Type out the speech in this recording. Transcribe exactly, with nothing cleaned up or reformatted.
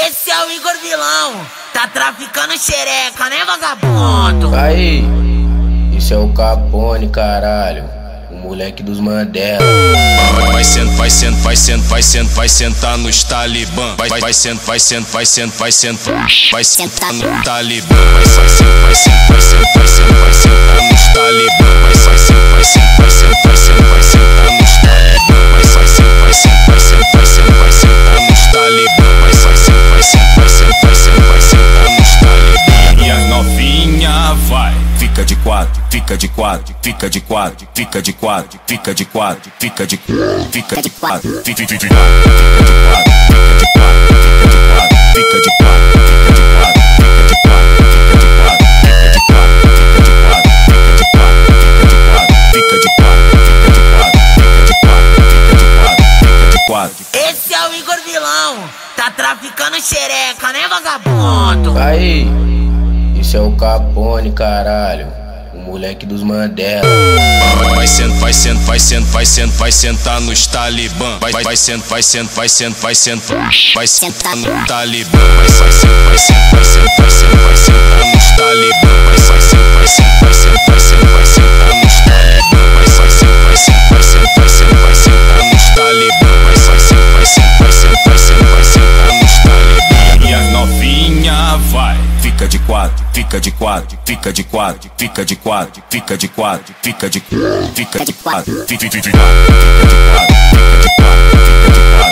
Esse é o Igor Vilão, tá traficando xereca, né, vagabundo? Aí, isso é o Capone, caralho, o moleque dos Mandela. Vai sendo, vai sendo, vai sendo, vai sendo, vai sentar nos talibã. Vai, vai, vai sendo, vai sendo, vai sendo, vai sendo, vai sentar no talibã. Vai, vai sendo, vai sendo, vai sendo, vai sendo, vai sentar nos talibã. Vai, vai sendo, vai sendo, vai sendo, vai sendo, vai sentar nos talibã. Vai, vai sendo, vai sendo, vai sendo, vai sendo, vai sentar nos talibã. Vai, vai sendo, vai sendo, vai sendo, vai sendo, vai sentar nos talibã. E as novinha vai, fica de quatro, fica de quatro, fica de quatro, fica de quatro, fica de quatro, fica de quatro, fica de quatro, fica de quatro, fica de quatro, fica de quatro, fica de quatro, fica de quatro, fica de quatro, fica de quatro, fica de quatro, fica de quatro, fica de quatro, fica de quatro. Esse é o Igor Vilão, tá traficando xereca, né, vagabundo? Aí, isso é o Capone, caralho, o moleque dos Mandela. Vai sendo, vai sendo, vai sendo, vai sendo, vai sentar nos talibã. Vai, vai sendo, vai sendo, vai sendo, vai sendo, vai sentar no talibã. Vai, vai sendo, vai sendo, vai sendo, vai sendo, vai sentar nos talibã. Vai, vai sendo, vai sendo, vai sendo, vai sendo, vai sentar nos talibã. Vai, vai sendo, vai sendo, vai sendo, vai sendo, vai sentar nos talibã. Vai, vai sendo, vai sendo, vai sendo, vai sendo, vai sentar nos talibã. E as novinha vai, fica de quatro, fica de quatro, fica de quatro, fica de quatro, fica de quatro, fica de quatro, fica de quatro, fica de quatro, fica de quatro, fica de quatro, fica de quatro, fica de quatro.